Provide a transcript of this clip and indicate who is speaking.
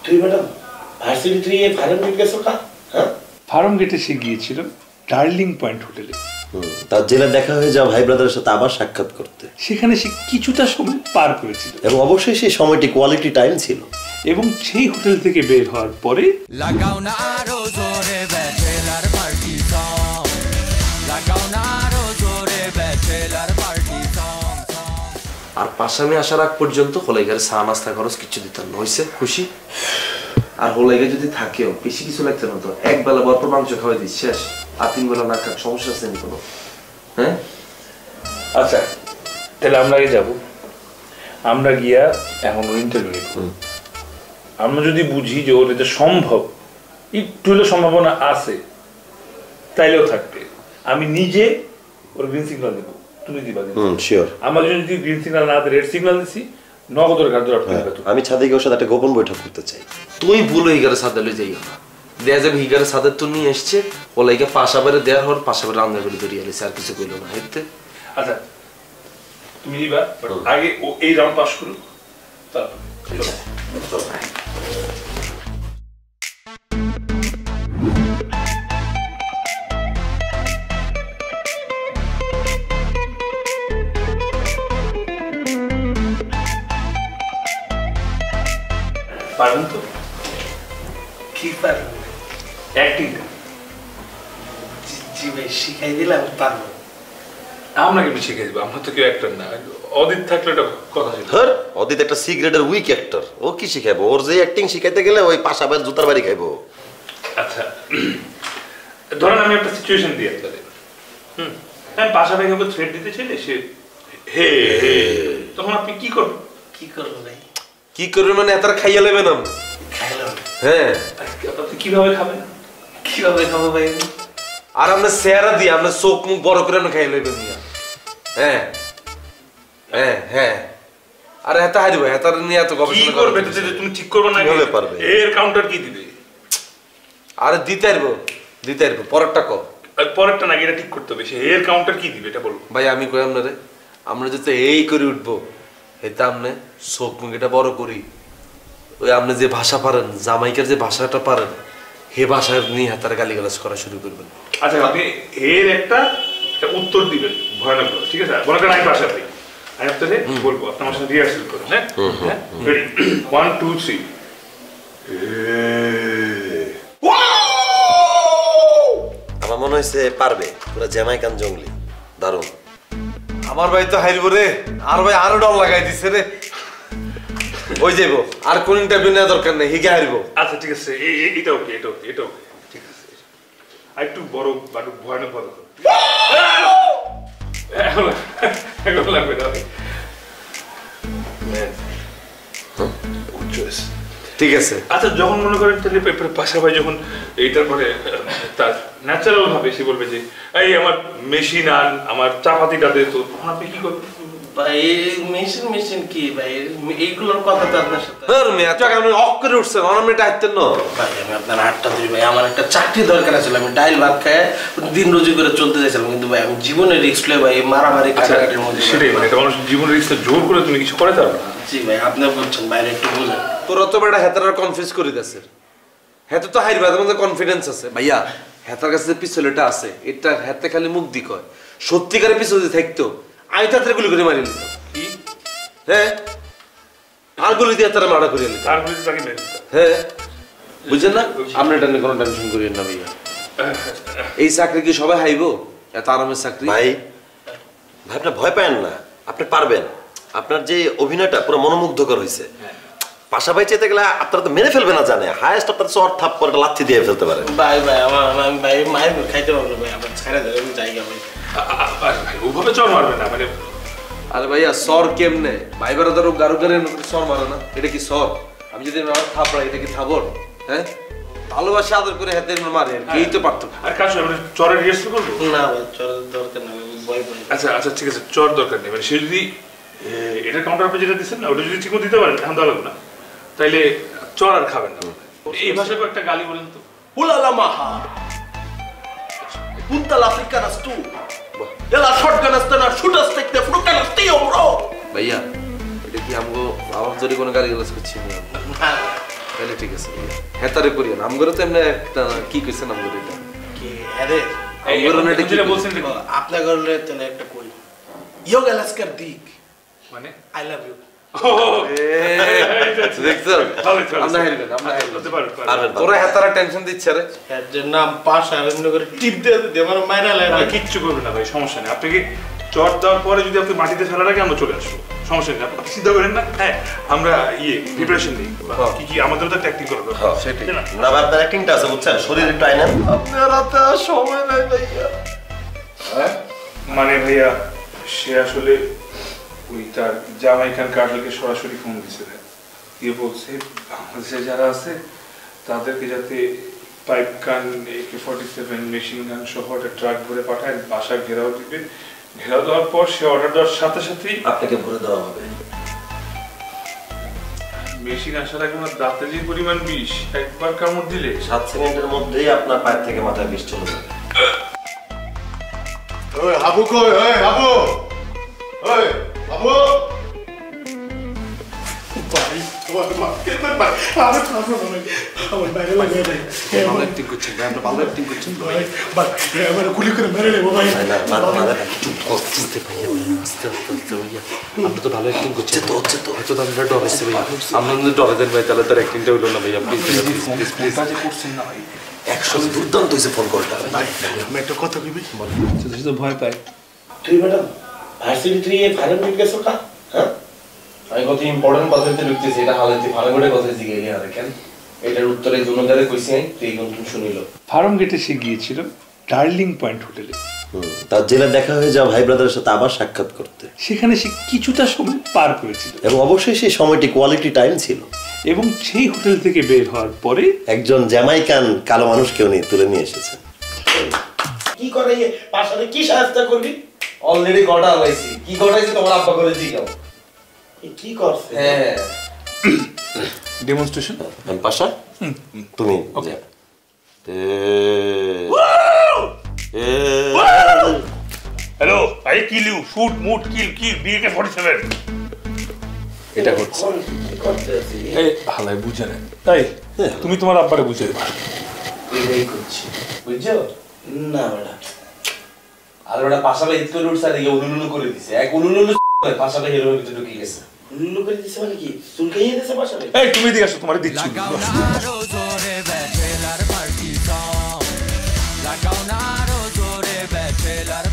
Speaker 1: তুই madam varsity ট্রিয়ে Farmgate গেছো কা? হ্যাঁ,
Speaker 2: ফার্ম গেটে সে গিয়েছিল ডার্লিং পয়েন্ট হোটেলে।
Speaker 3: তার জেলে দেখা হয়ে যাও ভাই ব্রাদারের সাথে আবার সাক্ষাৎ করতে।
Speaker 2: সেখানে সে কিছুটা সময় পার করেছিল
Speaker 3: এবং অবশ্যই সেই সময়টি কোয়ালিটি টাইম ছিল।
Speaker 2: এবং সেই হোটেল থেকে বের হওয়ার পরে
Speaker 4: লাগাও না আরো জোরে ব্যাচেলার পার্টি সং, লাগাও না আরো জোরে ব্যাচেলার পার্টি সং।
Speaker 5: আর পাশামি আসার আগ পর্যন্ত হোলাইগার চা নাস্তা খরচ কিছু দিতাম না, হয়েছে খুশি? আর হোলাইগা যদি থাকেও বেশি কিছু লাগছে না তো, এক বেলা ভরপুর মাংস খাওয়াই দিস শেষ, আর 3 বেলা না খাক সমস্যা আছে নি কোনো? হ্যাঁ
Speaker 2: আচ্ছা তাহলে আমরা আগে যাবো, আমরা গিয়া এখন ইন্টারভিউ নিব। আমরা যদি বুঝি যে ওর এটা সম্ভব, একটু হলে সম্ভাবনা আছে, তাইলেও থাকবে। আমি নিজে ওর গ্রিন সিগন্যাল দেবো, তুমি দিবা।
Speaker 3: শিওর।
Speaker 2: আমার যদি গ্রিন সিগন্যাল না রেড সিগন্যাল দিছি, নগদের কাজ
Speaker 3: আমি ছাদে গিয়ে ওর সাথে একটা গোপন বৈঠক করতে চাই।
Speaker 5: তুই ভুলো হিগারে সাদে লই যাইও না, দেয়া যাবে হিগারে সাদে তো নিয়ে এসছে, হোলাইগা পাশাবারে দেওয়ার হওয়ার পাশাবারে রান্না করে ধরিয়ে আলিস, আর কিছু কইলো না হেঁটতে।
Speaker 2: আচ্ছা তুমি দিবা, আগে ও এই রাউন্ড পাস করুক, তারপর পারবেন তো?
Speaker 1: কি পারবো?
Speaker 2: অ্যাক্টিং
Speaker 1: জি ভাই, শিখাই দিলে আমি পারবো।
Speaker 2: আমরা কিন্তু শিখে দিব, আমরা তো কেউ অ্যাক্টর না। অদিত থাকলে এটা কথা ছিল।
Speaker 3: ধর অদিত একটা সি গ্রেডের উইক অ্যাক্টর, ও কি শিখাবো? ওর যে অ্যাক্টিং শিখাইতে গেলে ওই পাশাপাশি জুতার বাড়ি খাইবো।
Speaker 2: আচ্ছা ধরেন আমি একটা সিচুয়েশন দিই আপনাদের, আমি পাশাপাশি কাউকে থ্রেট দিতে চাইলে সে হে হে, তখন আপনি কি করবেন?
Speaker 1: কি করবো ভাই?
Speaker 5: কি করবে মানে এত খাইয়া লেবেন?
Speaker 1: খাইলাম।
Speaker 5: হ্যাঁ,
Speaker 2: আপনি কিভাবে খাবেন?
Speaker 1: কিভাবে খাবো ভাই?
Speaker 5: আর আমরা চেহারা দিয়ে আমরা চোখ মুখ বড় করে আমরা খাইয়া লেবেন। হ্যাঁ হ্যাঁ হ্যাঁ, আরে এত হাই দিব, এত নিয়ে এত গবেষণা
Speaker 2: করবে? তুমি ঠিক করবে না,
Speaker 3: কিভাবে পারবে?
Speaker 2: এর কাউন্টার কি দিবে?
Speaker 5: আরে দিতে পারবো পরেরটা কো।
Speaker 2: পরেরটা নাকি এটা ঠিক করতে হবে, সে এর কাউন্টার কি দিবে এটা বলবো।
Speaker 5: ভাই আমি কই আপনারে, আমরা যাতে এই করে উঠবো, এতে আপনি চোখ মুখ এটা বড় করি, ওই আপনি যে ভাষা পারেন, জামাইকার যে ভাষাটা পারেন, হে ভাষা নিয়ে হাতার গালিগালাজ করা শুরু করবেন।
Speaker 2: আচ্ছা আপনি এর একটা উত্তর দিবেন ভয়ানক, ঠিক আছে? মনে করেন আমি ভাষা দিই, আমি আপনাদের বলবো, আপনি আমার সাথে রিহার্সাল করেন। হ্যাঁ, 1 2 3।
Speaker 3: আমার মনে হয়েছে পারবে, পুরো জ্যামাইকান জঙ্গলি, দারুণ।
Speaker 5: আমার ভাই তো হাইরবো রে, আর ভাই আরো ডর লাগাই দিছে রে। ওই যাইবো, আর কোন ইন্টারভিউ নেওয়া দরকার নেই, হিগে হারবো।
Speaker 2: আচ্ছা ঠিক আছে, এটা ওকে, এটা ওকে, এটা ওকে, ঠিক আছে। আর একটু বড় বাটু ভয়ানক ভালো এখন লাগবে না।
Speaker 5: ঠিক আছে।
Speaker 2: আচ্ছা যখন মনে করেন তাহলে পাশাপাশি যখন এইটার পরে তার ন্যাচারাল ভাবে সে বলবে যে এই আমার মেশিন আর আমার চাপাতিটা দে, তো তখন আপনি কি করবেন?
Speaker 1: ভাই মেশিন কি ভাই? এইগুলোর কথা তো আপনার সাথে
Speaker 5: অফ করে উঠছে, অনামিটা হাঁটতেন না
Speaker 1: ভাই। আমি আপনার হাতটা ধরি ভাই, আমার একটা চাকরি দরকার আছে, আমি ডাইল ভাত খায় দিন রুজি করে চলতে চাইছিলাম, কিন্তু ভাই আমি জীবনের রিস্ক লই ভাই, মারামারি কাটাকাটির মধ্যে।
Speaker 2: সেটাই মানে একটা মানুষ জীবনের রিস্ক জোর করে তুমি কিছু করে পারবে না।
Speaker 1: জি ভাই, আপনি বলছেন বাইরে একটু বুঝেন।
Speaker 5: তোরা তো বেটা হেতার কনফিউজ করে দিয়েছে। হেতে তো হাইরবা, তার মধ্যে কনফিডেন্স আছে ভাইয়া। হেতার কাছে যে পিস্তলটা আছে, এটা হেতে খালি মুখ দি কয়, সত্যিকারের পিস্তল যদি থাকতো আমি তাদের গুলি করে মারি নিতাম।
Speaker 2: কি?
Speaker 5: হ্যাঁ, আর গুলি দিয়ে তারা মারা করিয়ে নিতাম।
Speaker 2: আর বলি তাকে মেরে দিতাম।
Speaker 5: হ্যাঁ বুঝছেন না? আপনি এটা নিয়ে কোনো টেনশন করিয়েন না ভাইয়া। এই চাকরি কি সবাই হাইবো? এত আরামের চাকরি
Speaker 3: ভাই। ভাই আপনি ভয় পায়েন না, আপনি পারবেন। আপনার যে অভিনয়টা পুরো মনোমুগ্ধকর হয়েছে। পাশাপাশি চেতে গেলে আপনারা তো মেরে ফেলবে না জানে, হায়েস্ট আপনার চর থাপ করে লাথি দিয়ে ফেলতে পারে।
Speaker 1: ভাই আমি ভাই মায়ের খাইতে পারবো ভাই, আমার ছেড়ে দেবে, আমি জায়গা ভাই।
Speaker 2: ভাই ওভাবে চর মারবে না মানে।
Speaker 5: আরে ভাইয়া সর কেমনে? ভাই বেড়া ধরো গারুগারের সর মারো না, এটা কি সর? আমি যদি আমার থাপড়াই, এটা কি থাবর? হ্যাঁ, ভালোবাসা আদর করে হাতে মারে, এই তো পার্থক্য।
Speaker 2: আর কাজ আমরা চরের রিহার্সাল করবো
Speaker 1: না ভাই, চরের দরকার নেই, ভয় পাই।
Speaker 2: আচ্ছা আচ্ছা ঠিক আছে, চর দরকার নেই। মানে সে যদি এটার কাউন্টার আপনি যেটা দিচ্ছেন না, ওটা যদি ঠিক মতো দিতে পারেন, এখন দাঁড়াবো না, তাইলে চর আর খাবেন না। এই ভাষায় একটা গালি বলেন তো।
Speaker 1: হুলালা মাহা punta africanas tú de las shotgunas de las shooters take the frutas tío bro
Speaker 5: ভাইয়া এটা কি আমগো আমার জন্য কোনো গালি গালাজ করছি না? তাহলে ঠিক আছে ভাইয়া হেতারে করিও না আমগরে তো এমনি একটা কি কইছেন আমগরে এটা
Speaker 1: কি আরে
Speaker 2: বলছেন
Speaker 1: আপনার ঘরে তাহলে একটা কই ইয়োগ আলাস্কার দিক
Speaker 2: মানে
Speaker 1: আই লাভ ইউ
Speaker 5: দেখছো আমরা হেলবেন তোরা হেতারা টেনশন দিচ্ছে রে
Speaker 1: এর যে নাম পাশা এমনি করে টিপ দিয়ে দিয়ে আমার মাইরা লাগে
Speaker 2: কিচ্ছু করবে না ভাই সমস্যা নেই আপনাকে চট দেওয়ার পরে যদি আপনি মাটিতে ফেলার আগে আমরা চলে আসবো সমস্যা নেই আপনি চিন্তা করেন না হ্যাঁ আমরা প্রিপারেশন নিই কি কি আমাদেরও তো একটা অ্যাক্টিং করবে
Speaker 5: সেটাই
Speaker 3: না ভাই আপনার অ্যাক্টিংটা আছে বুঝছেন শরীর একটু আইনেন আপনার হাতে সময় নাই ভাইয়া
Speaker 2: মানে ভাইয়া সে আসলে ওই তার জামাইকান কার্ডলকে সরাসরি ফোন দিছে দিয়ে বলছে বাংলাদেশে যারা আছে তাদেরকে যাতে পাইপ গান AK-47 মেশিন গান সহ একটা ট্রাক ভরে পাঠায় বাসা ঘেরাও দিবে ঘেরাও দেওয়ার পর সে অর্ডার দেওয়ার সাথে সাথেই
Speaker 3: আপনাকে ভরে দেওয়া হবে
Speaker 2: মেশিন আসার আগে আমার দাঁতে যে পরিমাণ বিষ একবার কামড় দিলে
Speaker 3: 7 সেকেন্ডের মধ্যেই আপনার পায়ের থেকে মাথায় বিষ চলে যাবে
Speaker 6: ওই হাবু কই ওই হাবু ওই হাবু ভাই তোমার মা কেন ভাই আমি খাবো না আমার বাইরে লাগে ভাই
Speaker 5: ভালো অ্যাক্টিং করছেন ভাই আমরা ভালো অ্যাক্টিং করছেন
Speaker 6: ভাই ভাই আমার গুলি করে মেরে নেবো ভাই
Speaker 3: না মাথা আস্তে ভাইয়া আস্তে ভাইয়া
Speaker 5: আমরা তো ভালো অ্যাক্টিং করছি তো হচ্ছে তো হয়তো আমরা ডরাইছে ভাই আমরা যদি ডরে দেন ভাই তাহলে তার অ্যাক্টিংটা হইলো না ভাইয়া প্লিজ প্লিজ
Speaker 2: কাজে করছেন না ভাই
Speaker 3: 100 দুর্দান্ত হয়েছে ফোন কলটা
Speaker 6: ভাই আমি একটা কথা কইবি
Speaker 2: তো ভয় পাই
Speaker 1: তুই ম্যাডাম ভার্সিটি ফাইনাল মিট গেছো কা হ্যাঁ আমি কত ইম্পর্টেন্ট কথা বলতে লিখতেছি এটা হালাতে ভালো করে কথা জিজ্ঞেস আর কেন এটার উত্তরে জনতারে কইছি নাই তুই কোন শুনিল
Speaker 2: ফার্ম গেটে সে গিয়েছিল ডার্লিং পয়েন্ট হোটেলে
Speaker 3: তার জেলে দেখা হয়ে যাও ভাই ব্রাদারের সাথে আবার সাক্ষাৎ করতে
Speaker 2: সেখানে সে কিছুটা সময় পার করেছিল
Speaker 3: এবং অবশ্যই সেই সময়টি কোয়ালিটি টাইম ছিল
Speaker 2: এবং সেই হোটেল থেকে বের হওয়ার পরে
Speaker 3: একজন জ্যামাইকান কালো মানুষকেও নিয়ে তুলে নিয়ে এসেছেন
Speaker 1: কি করে পাশাতে কি সাহায্য করবি অলরেডি গড়া লাইছি কি গড়াইছি তোমার আব্বা করে জিগাও কি করছে হ্যাঁ
Speaker 2: ডেমনস্ট্রেশন
Speaker 3: আমি পাশা তুমি
Speaker 2: okay hello I kill you shoot মুট কিল কিল AK-47 এটা হচ্ছে এই হালাই বুঝে না তাই তুমি তোমার আব্বারে বুঝে দেবা
Speaker 1: এটাই করছি বুঝছো না ম্যাডাম আর ওটা পাশাপাশি ইত করে উঠছে আর উলুলুলু করে দিছে এক উলুলুলু পাশাপাশি হেরোর ভিতরে ঢুকে গেছে উলুলু করে দিছে মানে কি চুলকাইয়ে দিছে পাশাপাশি
Speaker 2: এই তুমি এদিকে আসো তোমারে দিচ্ছি
Speaker 4: লাগাও না জোরে ব্যাচেলার পার্টি সং লাগাও না জোরে ব্যাচেলার